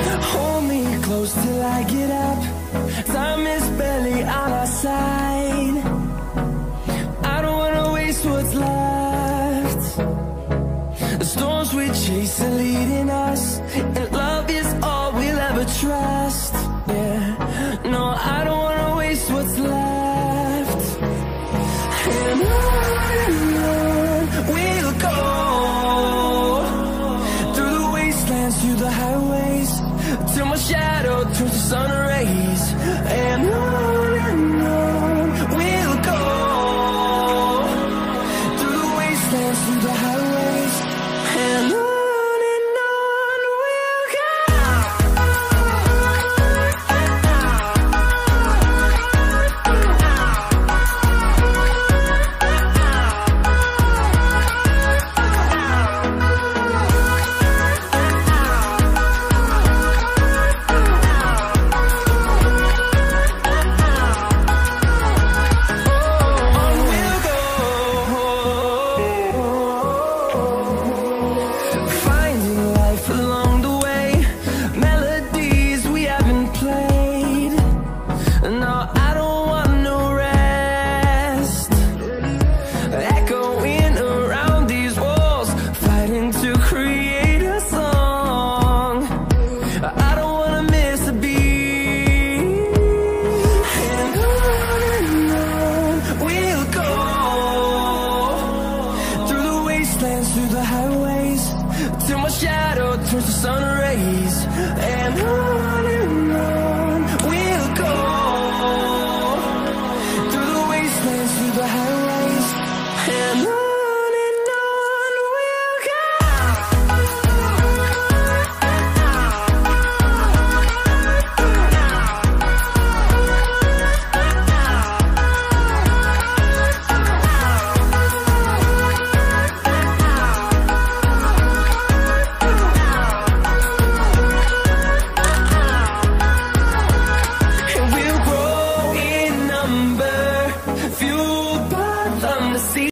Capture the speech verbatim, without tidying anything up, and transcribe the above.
Hold me close till I get up. Time is barely on our side. I don't wanna waste what's left. The storms we chase are leading us, and love is all we'll ever trust. Yeah, no, I don't wanna waste what's left. And on and on we'll go, through the wastelands, through the highways, till my shadow turns to sun rays. And on